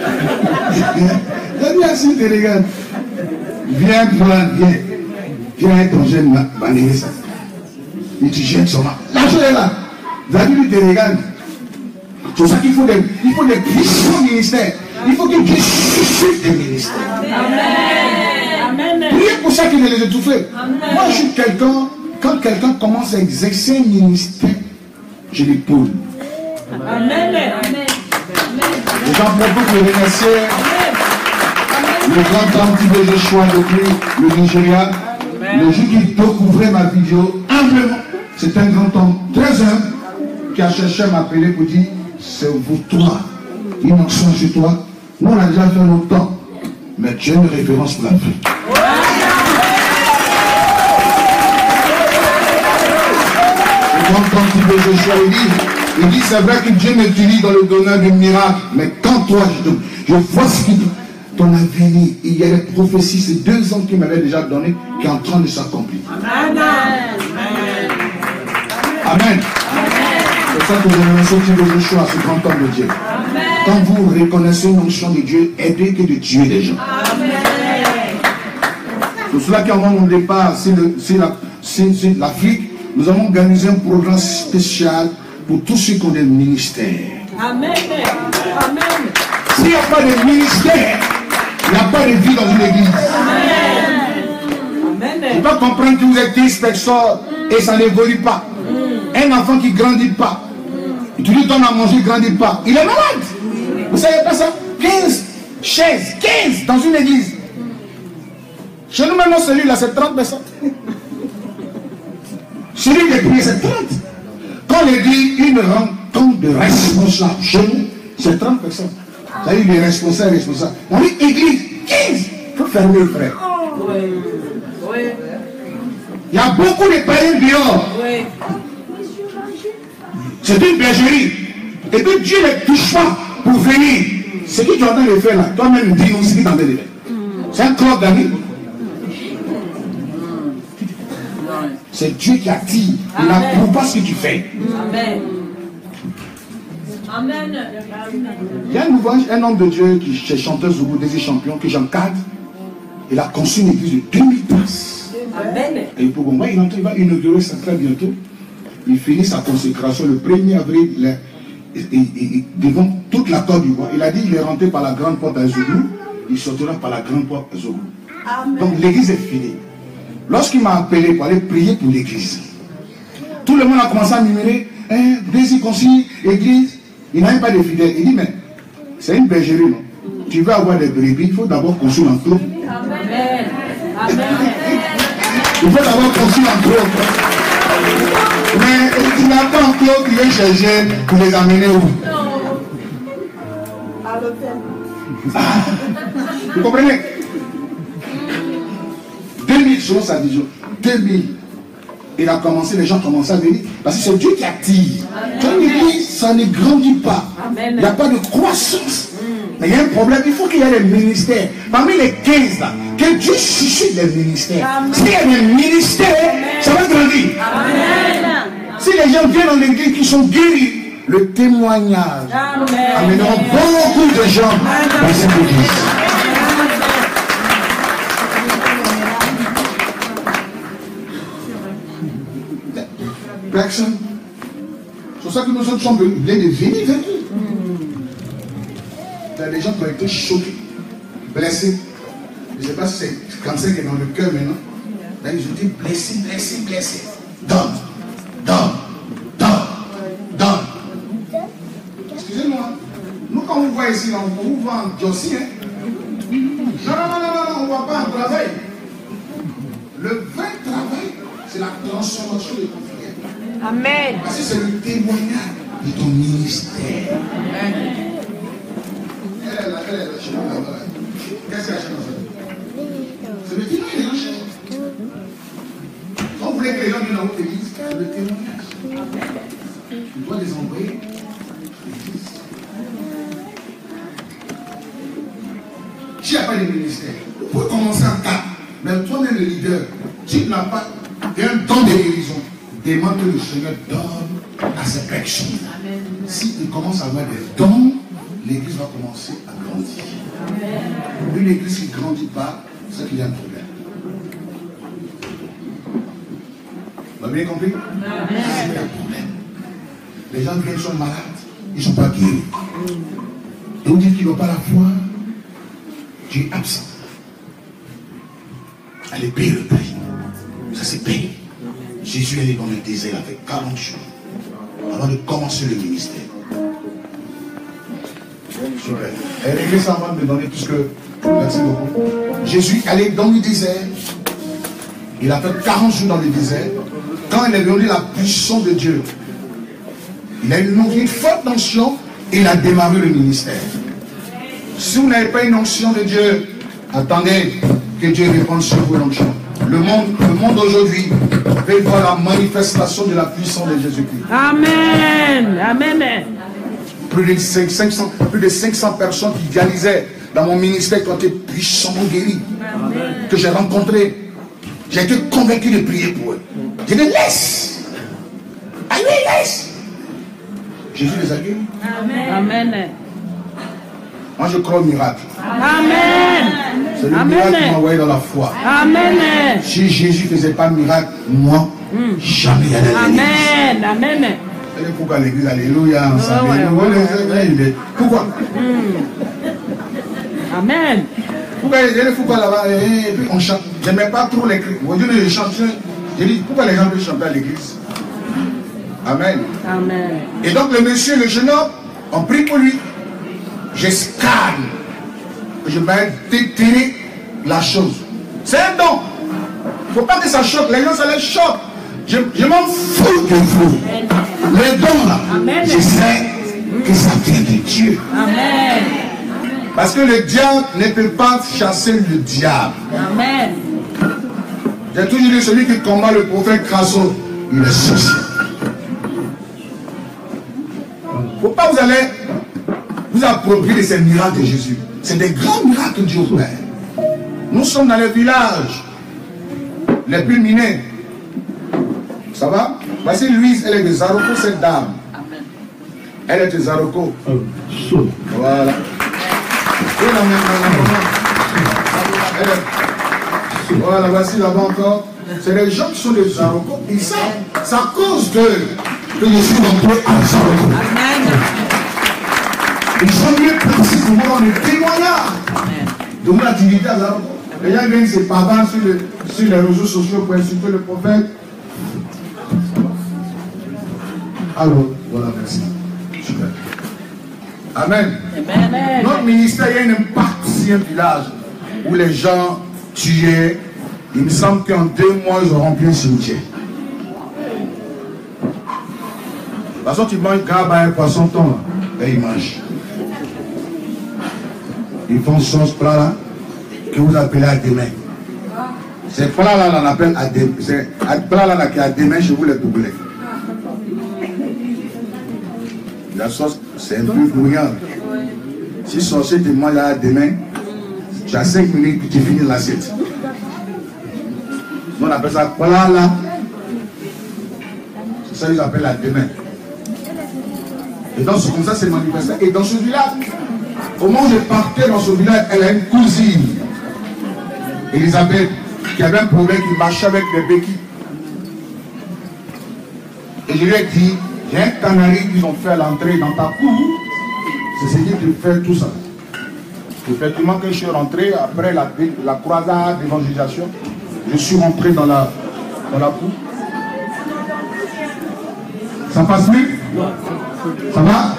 Ça dit assis, te regarde. Viens, viens, viens. Viens, ton jeune balayer ça. Et tu jettes son main. La chose est là. Zadie te regarde. C'est pour ça qu'il faut des, il faut des puissants ministères. Il faut que Dieu suscite des ministères. Amen. Priez pour ça qu'il ne les étouffe. Moi, je suis quelqu'un, quand quelqu'un commence à exercer un ministère, je l'épaule. Amen. Et j'en profite pour remercier le grand homme qui veut Joshua depuis le Nigeria. Le jour qu'il découvrait ma vidéo, humblement, c'est un grand homme très humble qui a cherché à m'appeler pour dire c'est vous toi, une onction chez toi. Nous on a déjà fait longtemps, mais tu as une référence pour l'Afrique. Le grand homme qui veut Joshua, il dit, il dit c'est vrai que Dieu m'utilise dans le domaine du miracle, mais quand toi je, je vois ce qu'il dit. Ton avenir, il y a des prophéties, c'est deux ans qu'il m'avait déjà donné, qui est en train de s'accomplir. Amen. Amen. C'est ça que je remercie de Joshua, ce grand homme de Dieu. Amen. Quand vous reconnaissez l'onction de Dieu, aidez que de tuer des gens. C'est cela qui, avant mon départ, c'est l'Afrique, nous avons organisé un programme spécial pour tous ceux qui ont des ministères. Amen. Amen. S'il n'y a pas de ministère, il n'y a pas de vie dans une église. Amen. Tu dois comprendre que vous êtes dix personnes et ça n'évolue pas. Un enfant qui ne grandit pas. Et tu lui donnes à manger, il ne grandit pas. Il est malade. Vous ne savez pas ça? quinze chaises, quinze dans une église. Chez nous maintenant, celui-là, c'est trente personnes. Celui qui est prié, c'est trente. Quand l'église, une rencontre de responsables chez nous, c'est trente personnes. Ça veut dire les responsables, responsables. On dit église, quinze. Il faut fermer le frère. Oui. Oui. Il y a beaucoup de païens dehors. Oui. C'est une bergerie. Et puis Dieu ne touche pas pour venir. Ce que tu es en train de faire là, toi-même dis-nous ce que tu es en train de faire. C'est un club d'amis. C'est Dieu qui attire. Il n'approuve pas ce que tu fais. Amen. Amen. Il y a un ouvrage, un homme de Dieu qui est chanteur Zoubou, des champions, que j'encadre. Il a conçu une église de deux mille places. Amen. Et pour moi, il, il va inaugurer ça très bientôt. Il finit sa consécration le premier avril. Il est, et, et, et, devant toute la Côte d'Ivoire. Il a dit qu'il est rentré par la grande porte à Zoubou. Il sortira par la grande porte à Zoubou. Donc l'église est finie. Lorsqu'il m'a appelé pour aller prier pour l'église, tout le monde a commencé à murmurer, hein, Désir Concis, église, il n'a même pas de fidèles. Il dit, mais c'est une bergerie, non? Tu veux avoir des brebis, il faut d'abord construire l'enclos. Amen. Amen. Il faut d'abord construire l'enclos. Mais tu n'as pas enclos qui vient chercher pour les amener où? À l'hôtel. Vous comprenez? deux mille selon sa vision. deux mille. Il a commencé, les gens commencent à venir. Parce que c'est Dieu qui attire. Quand l'église, ça ne grandit pas. Il n'y a pas de croissance. Mais il y a un problème. Il faut qu'il y ait des ministères. Parmi les quinze là, que Dieu suscite des ministères. S'il y a des ministères, ça va grandir. Amen. Si les gens viennent dans l'église qui sont guéris, le témoignage amènera beaucoup de gens dans cette église. Personne. C'est pour ça que nous autres sommes venus de venir vers lui. Il y a des gens qui ont été choqués, blessés. Je ne sais pas si c'est le cancer qui est dans le cœur maintenant. Là, ils ont été blessés, blessés, blessés. Donne, donne, donne, donne. Excusez-moi. Nous, quand on voit ici, on vous voit en Jossi. Hein? Non, non, non, non, non, on ne voit pas en travail. Le vrai travail, c'est la transformation des conflits. Amen. Parce que c'est le témoignage de ton ministère. Amen. Elle est là, elle est là, chez moi là-bas. Qu'est-ce qu'elle a chez nous? C'est le témoignage. Quand vous voulez que les gens viennent dans votre église, c'est le témoignage. Tu dois les envoyer à l'église. S'il n'y a pas de ministère, vous pouvez commencer en quatre. Mais toi-même le leader, si tu n'as pas un don de guérison, demande que le Seigneur donne à ces personnes. S'il commence à avoir des dons, l'église va commencer à grandir. Amen. Une église qui ne grandit pas, c'est qu'il y a un problème. Vous avez bien compris? Amen. C'est un problème. Les gens qui sont malades, ils ne sont pas guéris. Et vous dites qu'ils n'ont pas la foi, tu es absent. Allez payer le prix. Ça c'est payé. Jésus est dans le désert avec quarante jours avant de commencer le ministère. Super. Elle réglait ça avant de me donner tout ce que. Merci beaucoup. Jésus allait dans le désert. Il a fait quarante jours dans le désert. Quand il est venu la puissance de Dieu, il a une, une forte notion et il a démarré le ministère. Si vous n'avez pas une onction de Dieu, attendez que Dieu réponde sur vos notions. Le monde, le monde aujourd'hui veut voir la manifestation de la puissance de Jésus-Christ. Amen. Amen. Plus de cinq cents, plus de cinq cents personnes qui dialysaient dans mon ministère qui ont été puissamment guéries. Amen. Que j'ai rencontrées. J'ai été convaincu de prier pour eux. Je les laisse. Allez, laisse. Jésus les a guéris. Amen. Amen. Moi je crois au miracle. Amen. C'est le Amen. Miracle qui m'a envoyé dans la foi. Amen. Si Jésus ne faisait pas de miracle, moi, jamais il y a l'église. Amen. Amen. Pourquoi l'église, alléluia, Oh, ouais, pourquoi? Amen. Pourquoi il y a des pourquoi là-bas et puis on chante. J'aimais pas trop les cris. Aujourd'hui, les chanteurs, j'ai dit, pourquoi les gens veulent chanter à l'église? Amen. Amen. Et donc le monsieur, le jeune homme, on prie pour lui. J'escale. Je vais déterrer la chose. C'est un don. Il ne faut pas que ça choque. Les gens, ça les choque. Je, je m'en fous de vous. Les dons là, Amen. je sais que ça vient de Dieu. Amen. Parce que le diable ne peut pas chasser le diable. Amen. J'ai toujours dit, celui qui combat le prophète Crasso, il est sorcier. Faut pas vous allez vous approprier de ces miracles de Jésus. C'est des grands miracles que Dieu opère. Nous sommes dans les villages les plus minés. Ça va? Voici Louise, elle est de Zaroko, cette dame. Elle est de Zaroko. Voilà. Et la même elle est... Voilà, voici là-bas encore. C'est les gens qui sont de Zaroko. Et ça, c'est à cause d'eux que je suis rentré à Zaroko. Amen. Ils sont mieux placés pour moi dans les témoignages de mon activité à Zaroko. Les gens viennent se pavant sur, le, sur les réseaux sociaux pour insulter le prophète. Alors, voilà, merci. Super. Amen. Amen. Notre ministère, il y a un impact sur un village où les gens tuaient. Il me semble qu'en deux mois, ils ont rempli un cimetière. De toute façon, tu manges grabe à un poisson ton, et ils mangent. Ils font ce plat-là que vous appelez à demain. Ces plats-là, on appelle à demain. C'est un plat-là qui est à demain chez vous, les doublés. La sauce, c'est un peu bouillant. Si sorcier te mange à demain, tu as cinq minutes que tu finis l'assiette. On appelle ça plat là. C'est ça qu'ils appellent à demain. Et donc c'est comme ça c'est manifesté. Et dans ce village, au moment où je partais dans ce village, elle a une cousine, Elisabeth, qui avait un problème, qui marchait avec les béquilles. Et je lui ai dit, j'ai un canari qu'ils ont fait à l'entrée dans ta cour. C'est ce qui te fait tout ça. Effectivement, quand je suis rentré, après la, la croisade d'évangélisation, je suis rentré dans la, dans la cour. Ça passe plus? Ça va?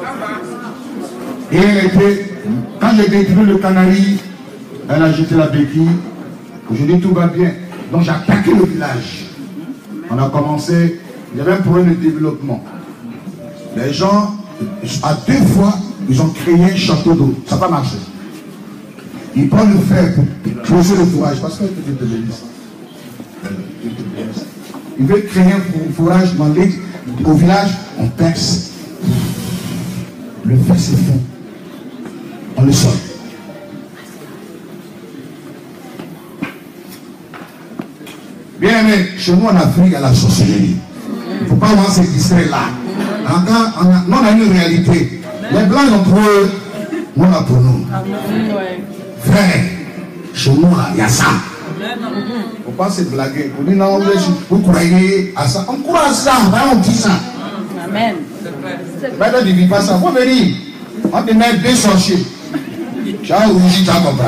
Et elle était, quand j'ai détruit le canari, elle a jeté la béquille. Je dis tout va bien. Donc j'ai attaqué le village. On a commencé, il y avait un problème de développement. Les gens, à deux fois, ils ont créé un château d'eau. Ça n'a pas marché. Ils prennent le fer pour creuser le fourrage. Parce que je te dis ça. Ils veulent créer un fourrage dans les, au village, on perce. Le fer se fond. On le sort. Bien aimé, chez nous en Afrique, il y a la sorcellerie. Il ne faut pas avoir ces distraits là. Nous, on a une réalité. Les blancs ont pour eux, nous on a pour nous. Frère, chez nous, il y a ça. Il ne faut pas se blaguer. On dit non, vous croyez à ça. On croit à ça, on dit ça. Amen. Maintenant, tu ne dis pas ça. Vous venez, on te met deux sorciers. Tu as rougi, tu as compris.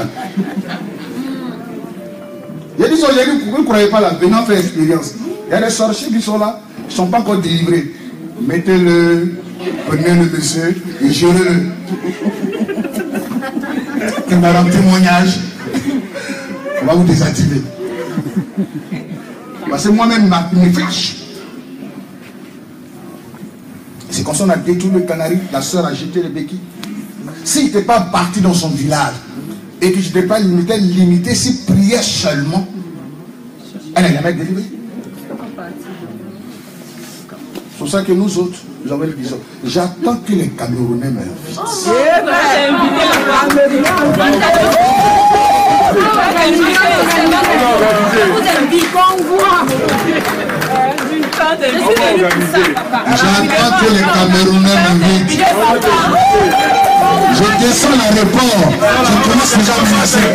Il y a des sorciers, vous ne croyez pas là, venant faire expérience. Il y a des sorciers qui sont là, qui ne sont pas encore délivrés. Mettez-le, prenez le monsieur et gérez-le. Il m'a un témoignage. On va vous désactiver. Parce que moi-même, ma flash. C'est comme ça qu'on a détruit le canari, la soeur a jeté les béquilles. S'il n'était pas parti dans son village et que je n'étais pas limité, limité, s'il priait seulement, elle n'a jamais délivré. C'est pour ça que nous autres, nous avons le vision. J'attends que les Camerounais m'invitent. J'attends que les Camerounais m'invitent. Je descends l'aéroport. Je commence déjà à menacer.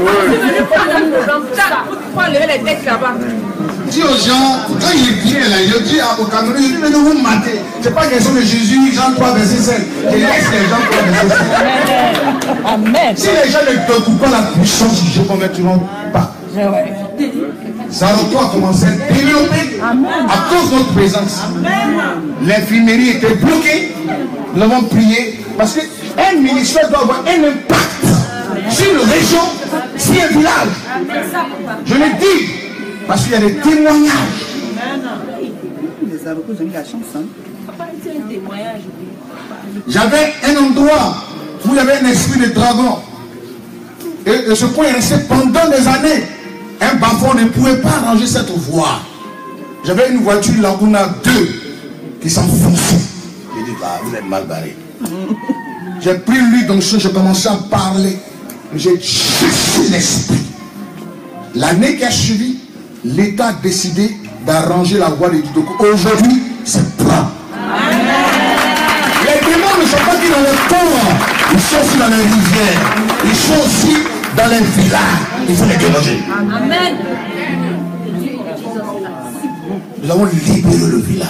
Pour enlever les têtes là-bas. Dis aux gens, quand il vient là, je dis au Cameroun, je dis, venez vous mater. C'est pas question de Jésus, Jean trois, verset sept. Je laisse les gens trois, verset sept. Amen. Si les gens ne te coupent pas la puissance du Dieu, ne convertiront pas. Zaroko a commencé à développer à cause de notre présence. L'infirmerie était bloquée. Nous avons prié parce qu'un ministère doit avoir un impact sur une région, sur un village. Je le dis parce qu'il y a des témoignages. Les avocats ont eu la chance. Hein? J'avais un endroit où il y avait un esprit de dragon. Et, et ce point est resté pendant des années. Un bafon ne pouvait pas arranger cette voie. J'avais une voiture Laguna deux qui s'enfonçait. J'ai dit, bah, vous êtes mal barré. J'ai pris l'huile d'onction, j'ai commencé à parler. J'ai chassé l'esprit. L'année qui a suivi, l'État a décidé d'arranger la voie de Didoko. Aujourd'hui, c'est plat. Les démons ne sont pas que dans les ports, ils sont aussi dans les rivières, ils sont aussi dans les villages. Il faut les déloger. Amen. Nous avons libéré le village.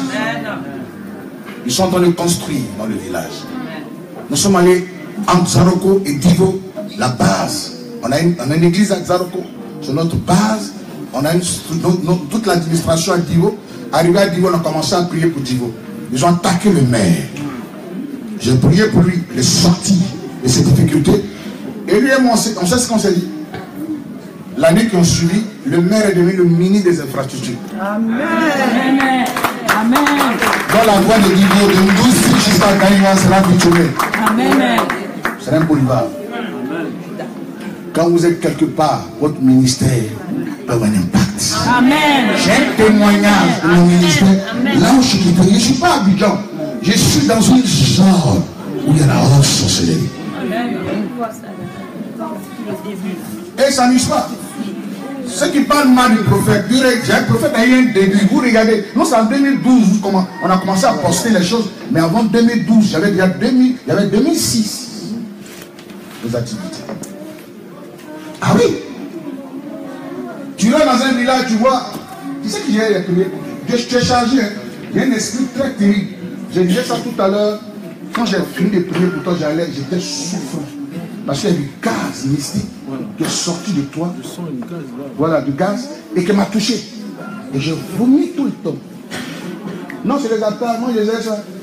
Ils sont en train de construire dans le village. Nous sommes allés entre Zaroko et Divo, la base. On a une, on a une église à Zaroko. Sur notre base, on a une, notre, notre, toute l'administration à Divo. Arrivé à Divo, on a commencé à prier pour Divo. Ils ont attaqué le maire. J'ai prié pour lui, il est sorti de ces difficultés. Et lui et moi, on sait ce qu'on s'est dit. L'année qui a suivi, le maire est devenu le ministre des infrastructures. Amen. Amen. Amen. Dans la voie de Divo, de Ndouzi jusqu'à Gaïna, c'est là que tu es. Amen. C'est un boulevard. Quand vous êtes quelque part, votre ministère peut avoir un impact. Amen. J'ai un témoignage de mon ministère. Là où je suis quitté, je ne suis pas à Abidjan. Je suis dans une zone où il y a la haute sorcellerie. Et ça n'use pas. Ceux qui parlent mal du prophète, j'ai un prophète a eu un début. Vous regardez, nous c'est en deux mille douze, on a commencé à poster les choses. Mais avant deux mille douze, j'avais déjà deux mille, il y avait deux mille six nos activités. Ah oui. Tu vas dans un village, tu vois. Tu sais que j'ai les premiers. Tu es chargé. Hein? Il y a un esprit très terrible. Je disais ça tout à l'heure. Quand j'ai fini de prier pour toi, j'allais, j'étais souffrant. Parce qu'il y a du gaz mystique qui est sorti de toi. Voilà, du gaz. Et qui m'a touché. Et j'ai vomi tout le temps. Non, c'est les attaques. Moi, je disais ça.